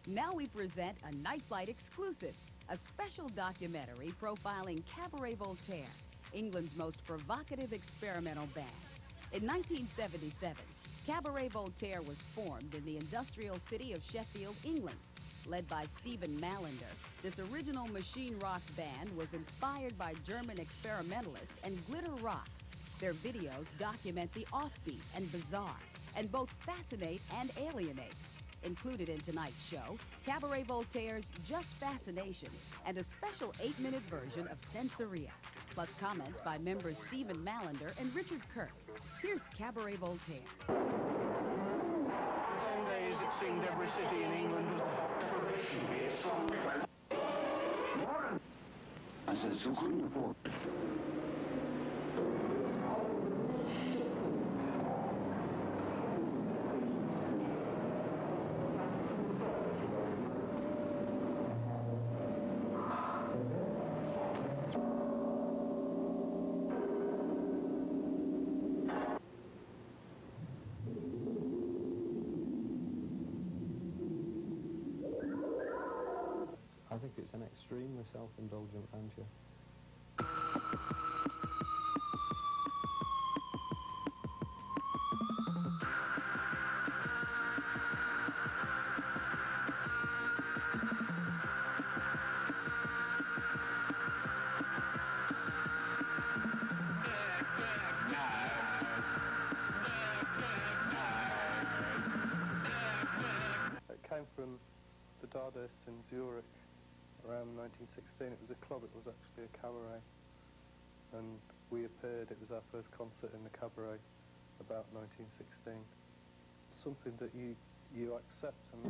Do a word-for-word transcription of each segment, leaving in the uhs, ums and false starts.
Now we present a Night Flight exclusive, a special documentary profiling Cabaret Voltaire, England's most provocative experimental band. In nineteen seventy-seven, Cabaret Voltaire was formed in the industrial city of Sheffield, England. Led by Stephen Malander, this original machine rock band was inspired by German experimentalist and glitter rock. Their videos document the offbeat and bizarre, and both fascinate and alienate. Included in tonight's show, Cabaret Voltaire's Just Fascination and a special eight-minute version of Sensoria, plus comments by members Stephen Malander and Richard Kirk. Here's Cabaret Voltaire. Some days it seemed every city in England was preparation to be a song. I said, so couldn't afford it. I think it's an extremely self-indulgent venture. It came from the Dardaists in Zurich. Around nineteen sixteen, it was a club, it was actually a cabaret, and we appeared, it was our first concert in the cabaret about nineteen sixteen. Something that you, you accept and...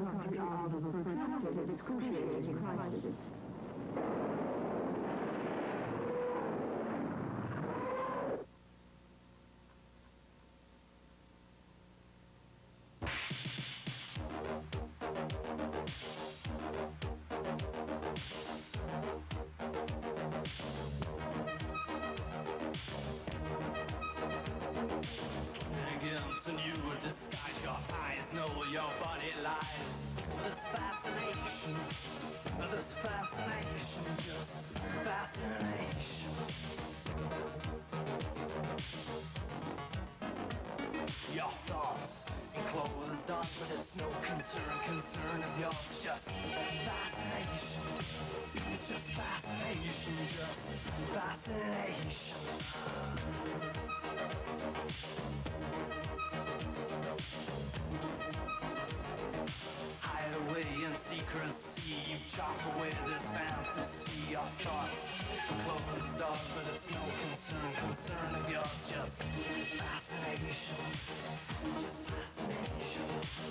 And you disguise your eyes, know your body lies. This fascination, this fascination, just fascination. Your thoughts enclosed up, but it's no concern, concern of yours, just fascination. It's just fascination, just fascination. Hide away in secrecy, you chop away this fantasy. Your thoughts closed off, but it's no concern, concern of yours, just fascination, just fascination.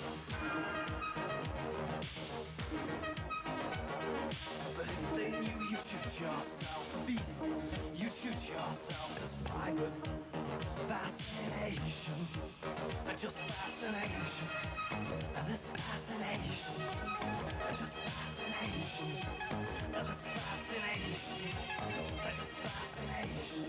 But if they knew you shoot yourself, beast, you shoot yourself as private fascination, just fascination. And this fascination, just fascination, just fascination, just fascination.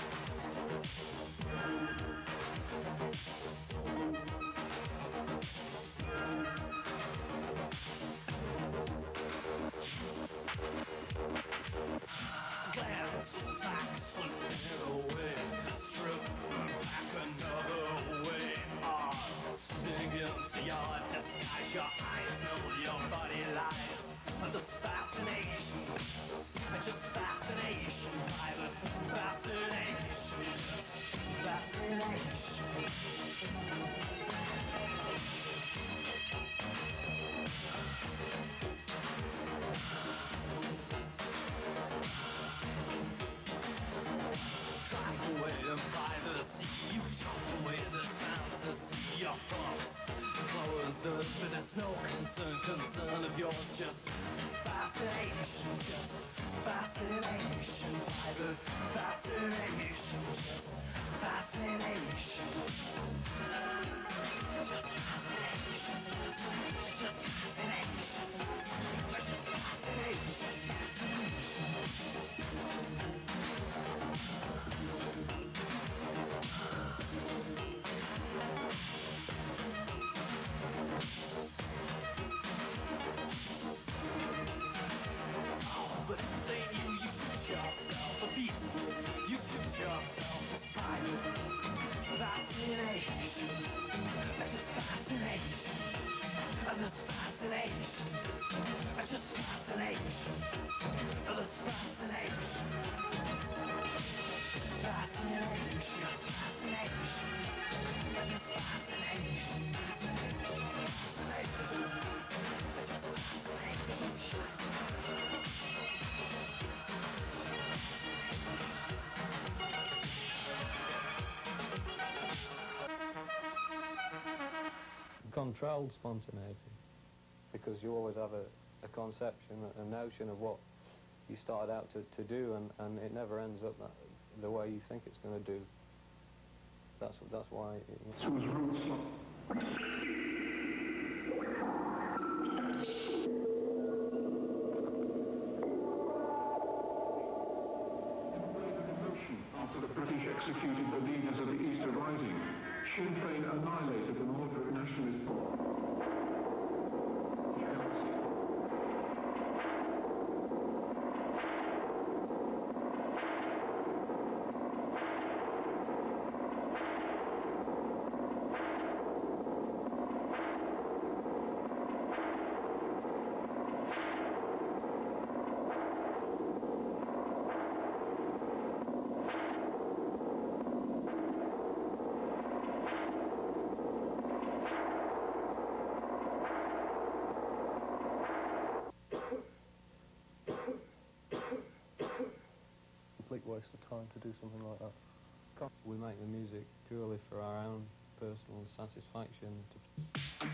Glance back, slipping away, strip back another way. Ah, sing into your disguise, your eyes know your body lies. This fascination, just fascination, violent fascination, fascination. Drive away and privacy, you jump away this fantasy. Your thoughts closed us, but it's no concern, concern of yours, just fascination, just fascination, private fascination, just fascination, just fascination, just fascination, just fascination, fascination. controlled spontaneity, because you always have a, a conception, a notion of what you started out to, to do, and, and it never ends up that, the way you think it's going to do. That's, that's why it, Whose roots lie. After the British executed the leaders of the Easter Rising, Sinn Féin annihilated the moderate nationalist Complete waste of time to do something like that. We make the music purely for our own personal satisfaction. To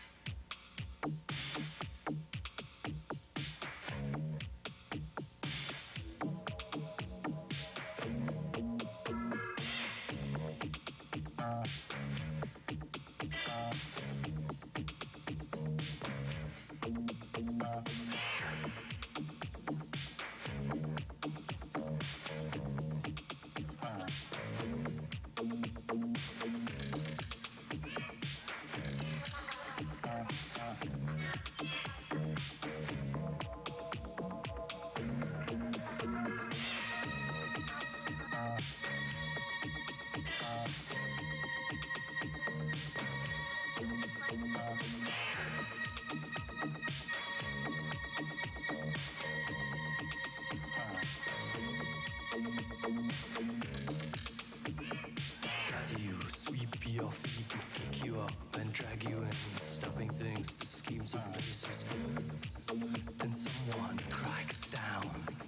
You sweep your feet, kick you up and drag you in, stopping things to schemes and places. Then someone cracks down.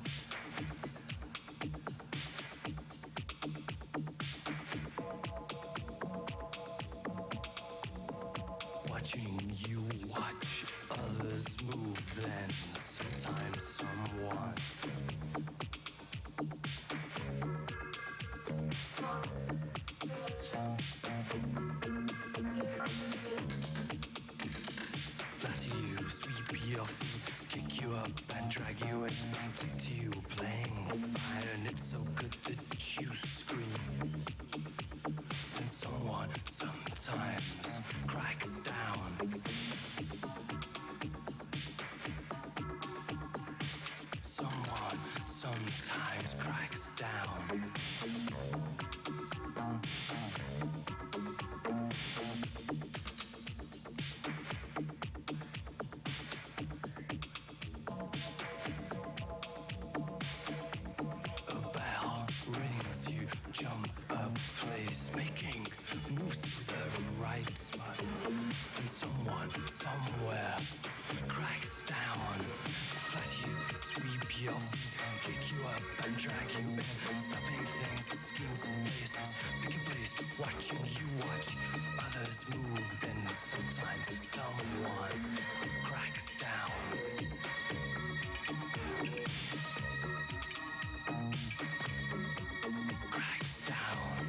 Watching you watch others move, then sometimes someone flatter you, sweep your feet, kick you up and drag you in, stick to you, playing fire, and it's so good that you scream. And someone sometimes cracks down. Someone sometimes cracks down. A bell rings, you jump a place, making moves to the right spot. And someone somewhere cracks down. Flat you, sweep your feet, kick you up and drag you in, stopping things to schemes and places. Pick a place, watching you watch others move, then sometimes someone cracks down. Cracks down.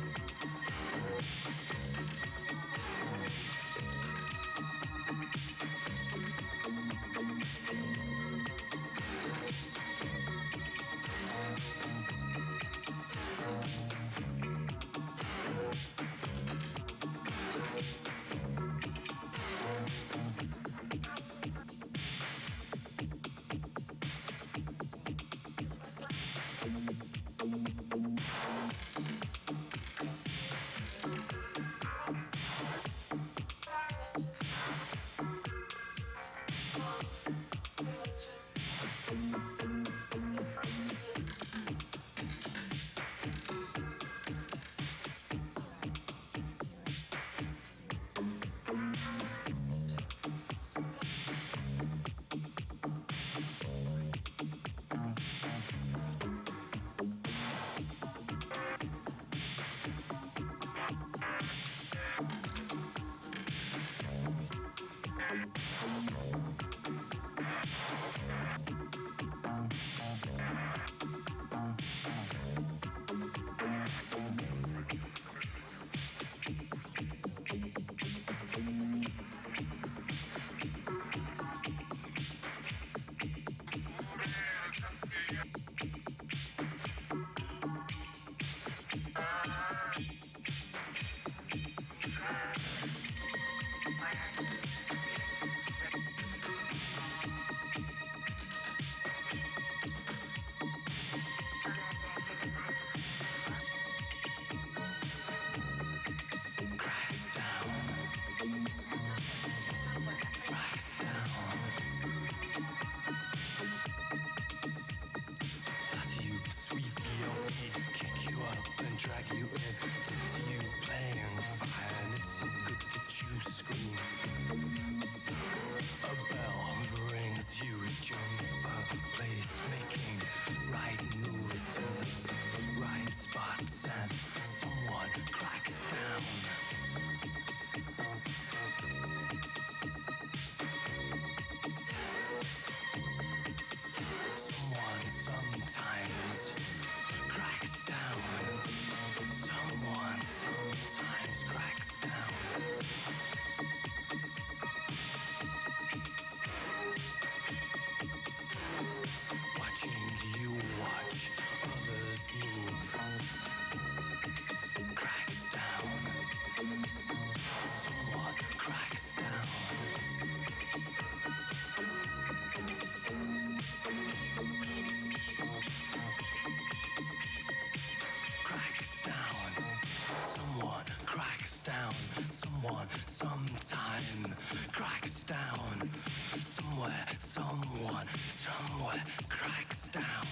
someone somewhere cracks down.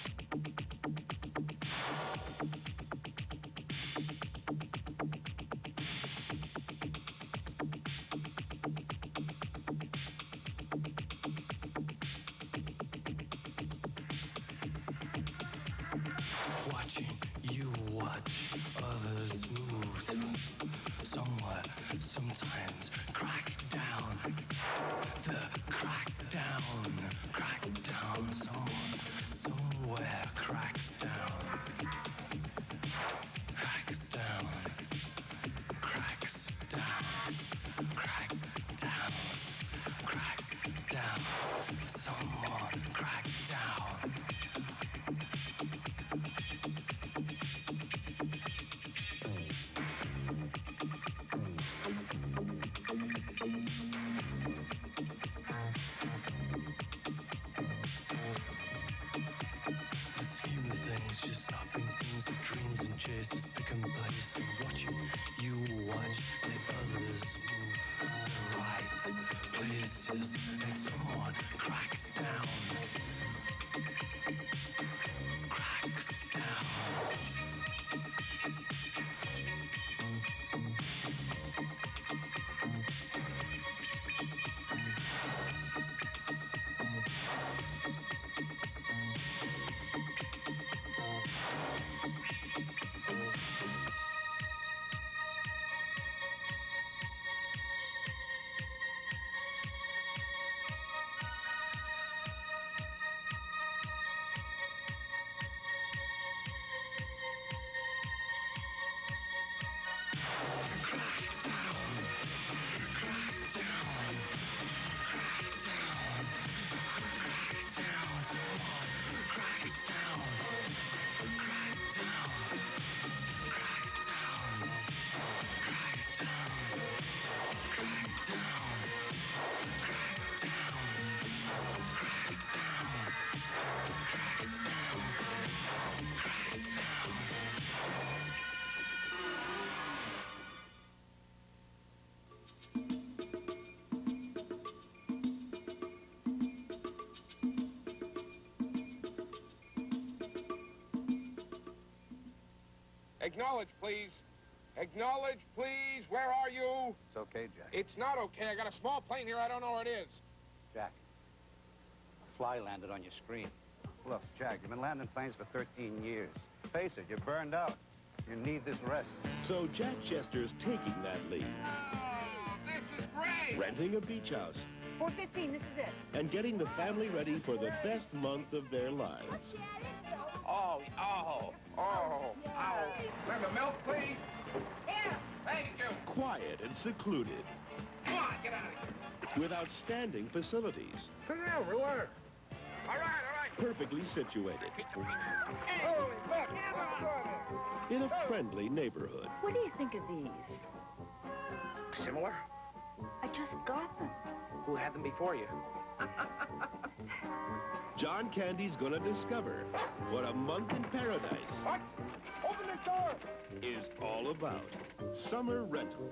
Watching you watch others move to somewhere, sometimes crack down. The crack down, crack down, someone, somewhere cracks down. Cracks down, cracks down, crack down, crack down, someone crack down. Just stopping things like dreams and chases become place and watching you watch let others move to the right places and someone cracks down. Cracks down. Acknowledge, please. Acknowledge, please. Where are you? It's okay, Jack. It's not okay. I got a small plane here. I don't know where it is. Jack, a fly landed on your screen. Look, Jack, you've been landing planes for thirteen years. Face it, you're burned out. You need this rest. So Jack Chester's taking that lead. Oh, this is great. Renting a beach house. four fifteen, this is it. And getting the family ready for the best month of their lives. Oh, oh, oh, oh. Remember milk, please? Here. Thank you. Quiet and secluded. Come on, get out of here. With outstanding facilities. Sit down, relax. All right, all right. Perfectly situated. Holy fuck. In a friendly neighborhood. What do you think of these? Similar? I just got them. Who had them before you? John Candy's gonna discover what a month in paradise What? Open the door. is all about. Summer rental.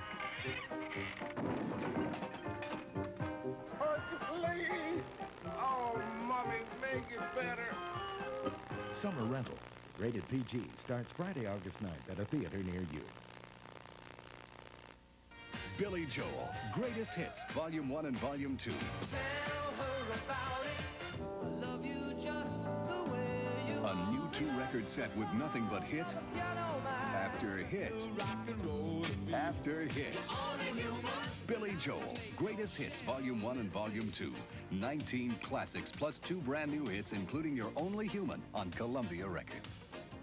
Hercules! Oh, Mommy, make it better. Summer Rental, rated P G, starts Friday, August ninth at a theater near you. Billy Joel, Greatest Hits, Volume one and Volume two. Tell her about it. I love you just the way you A new two-record set with nothing but hit after hit after hit. Billy Joel, Greatest Hits, Volume one and Volume two. nineteen classics plus two brand new hits, including You're Only Human on Columbia Records.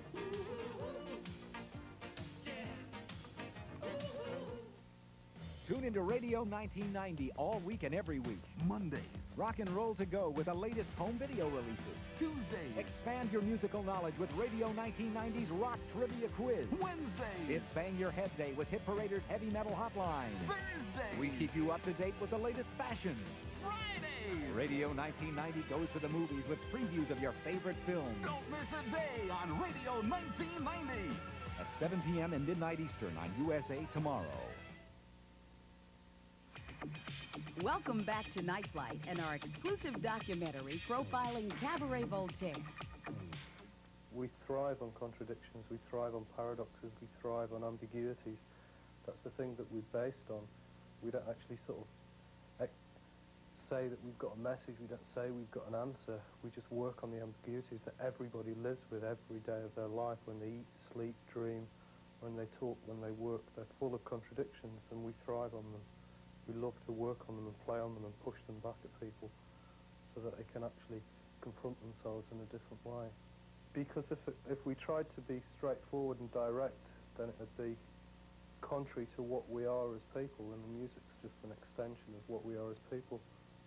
Tune into Radio nineteen ninety all week and every week. Mondays. Rock and roll to go with the latest home video releases. Tuesdays. Expand your musical knowledge with Radio nineteen ninety's Rock Trivia Quiz. Wednesdays. It's Bang Your Head Day with Hit Parader's Heavy Metal Hotline. Thursdays. We keep you up to date with the latest fashions. Fridays. Radio nineteen ninety goes to the movies with previews of your favorite films. Don't miss a day on Radio nineteen ninety. At seven p m and midnight Eastern on U S A Tomorrow. Welcome back to Night Flight and our exclusive documentary profiling Cabaret Voltaire. We thrive on contradictions, we thrive on paradoxes, we thrive on ambiguities. That's the thing that we're based on. We don't actually sort of say that we've got a message, we don't say we've got an answer. We just work on the ambiguities that everybody lives with every day of their life. When they eat, sleep, dream, when they talk, when they work, they're full of contradictions, and we thrive on them. We love to work on them and play on them and push them back at people so that they can actually confront themselves in a different way. Because if, it, if we tried to be straightforward and direct, then it would be contrary to what we are as people, and the music's just an extension of what we are as people.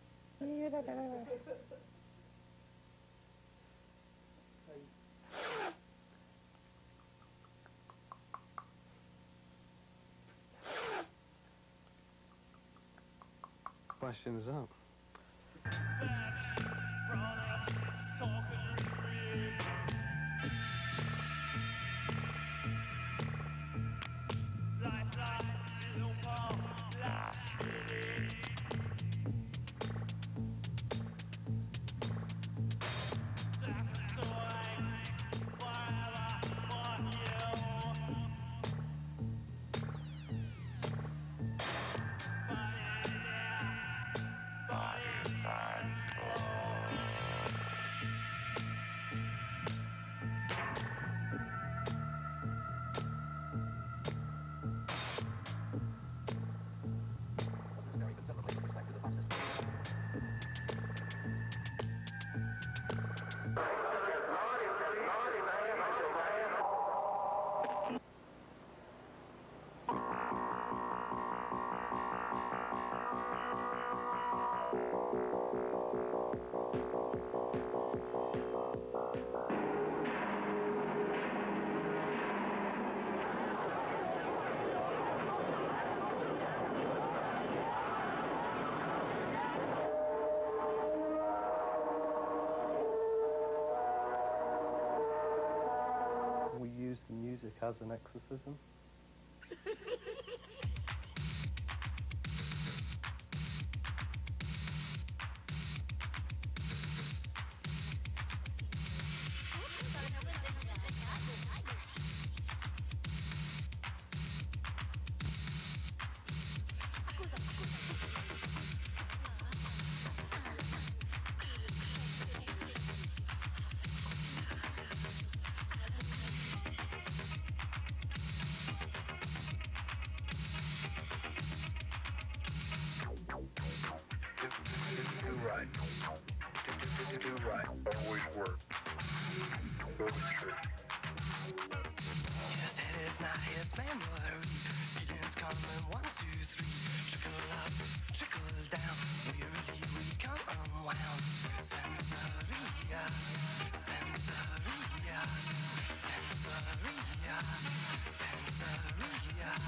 Questions up. The music as an exorcism. right. Do, do, do right. Always work. Go to church. His head is not his memory. Beatings coming one, two, three. Trickle up, trickle down. Wearily we come unwound. Sensoria, sensoria, sensoria, sensoria.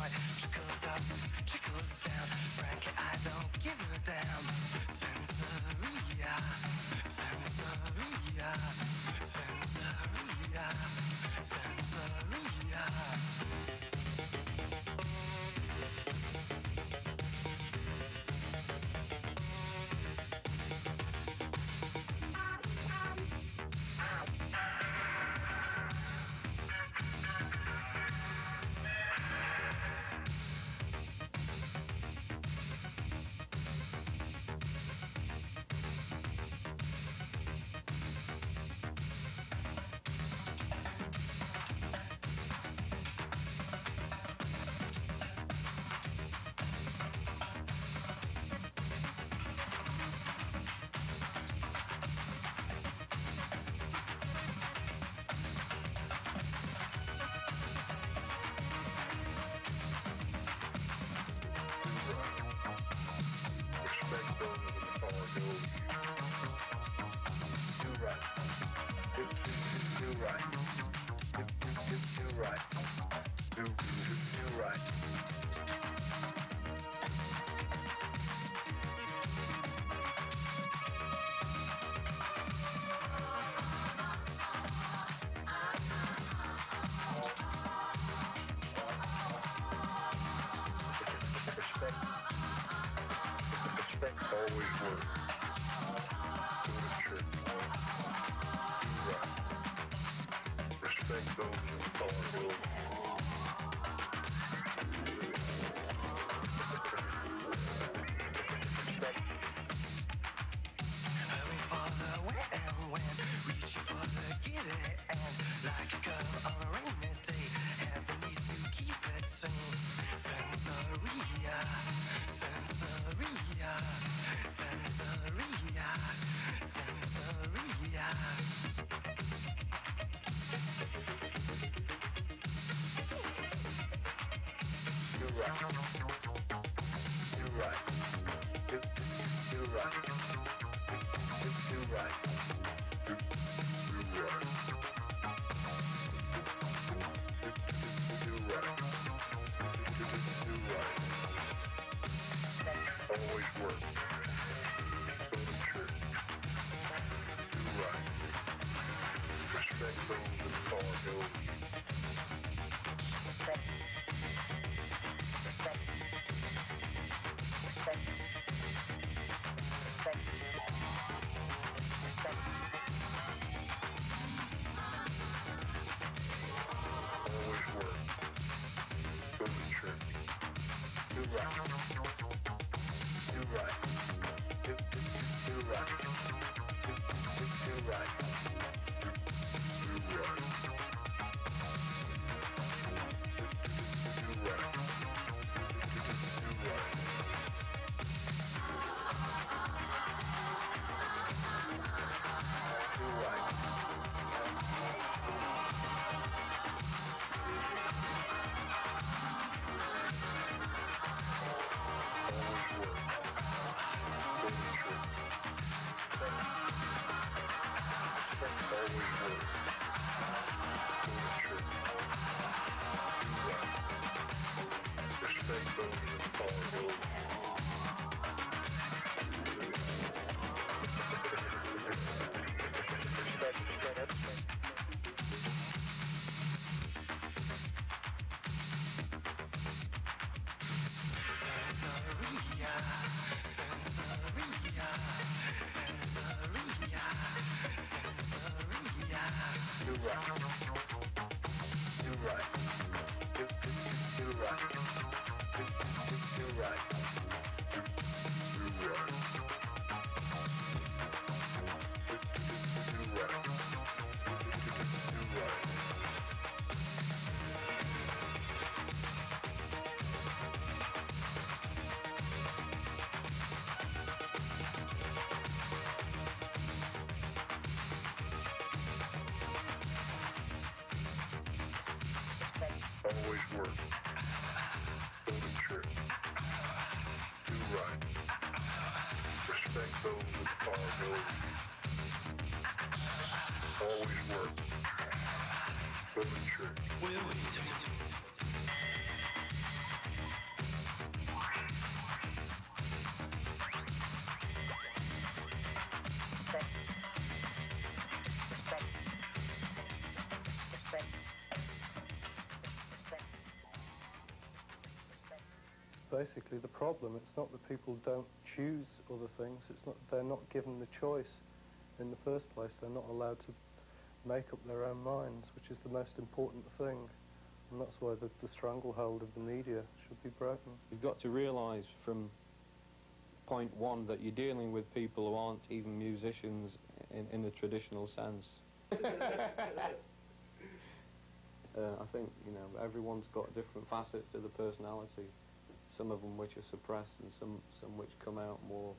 Trickles up, trickles down. Frankly, I don't give a damn. Sensory. Always work. Go to church. Do right. Respect those with far goes. Always work. Go to church. Wait, wait. basically the problem. It's not that people don't choose other things, it's not they're not given the choice in the first place. They're not allowed to make up their own minds, which is the most important thing. And that's why the, the stranglehold of the media should be broken. You've got to realise from point one that you're dealing with people who aren't even musicians in, in the traditional sense. uh, I think, you know, everyone's got different facets to the personality. Some of them which are suppressed and some, some which come out more.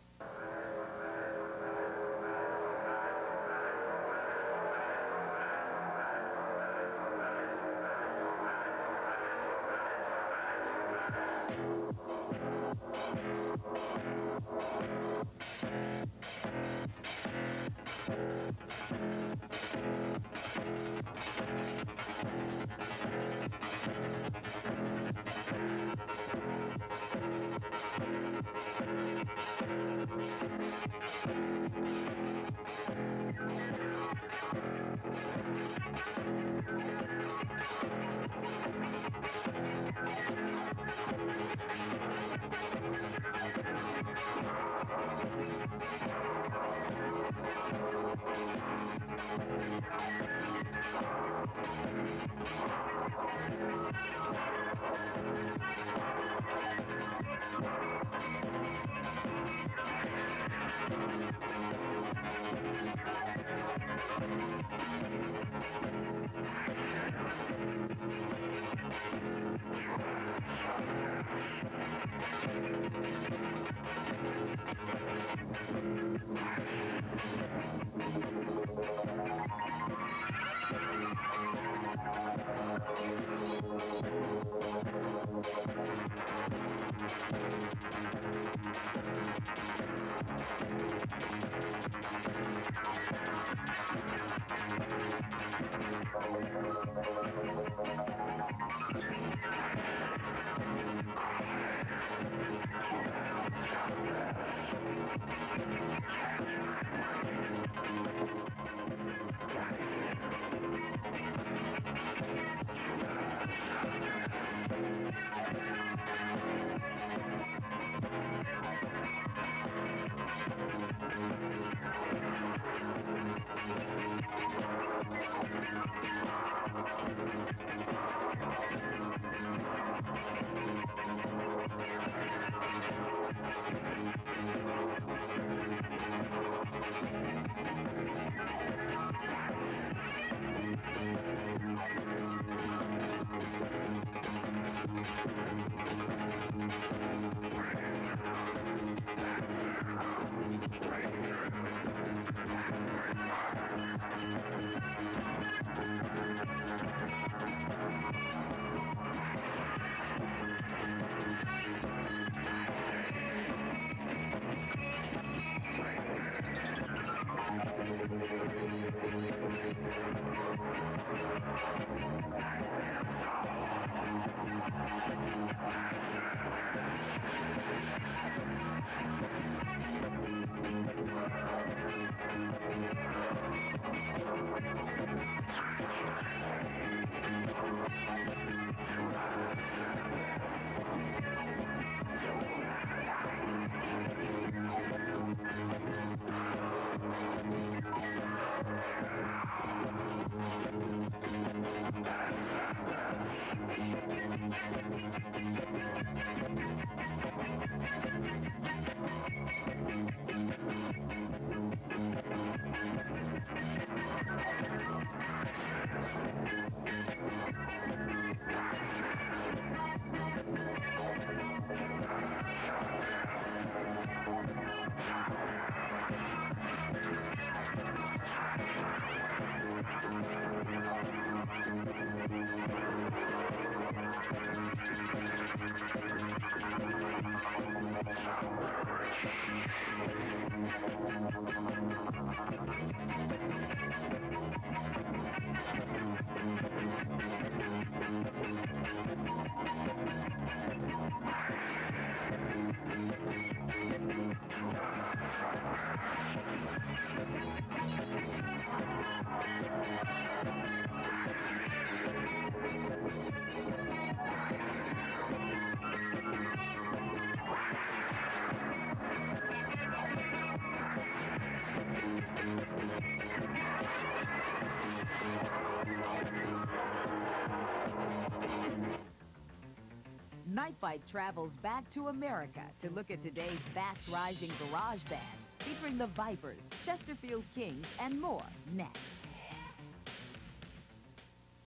Night Bite travels back to America to look at today's fast-rising garage bands featuring the Vipers, Chesterfield Kings, and more next.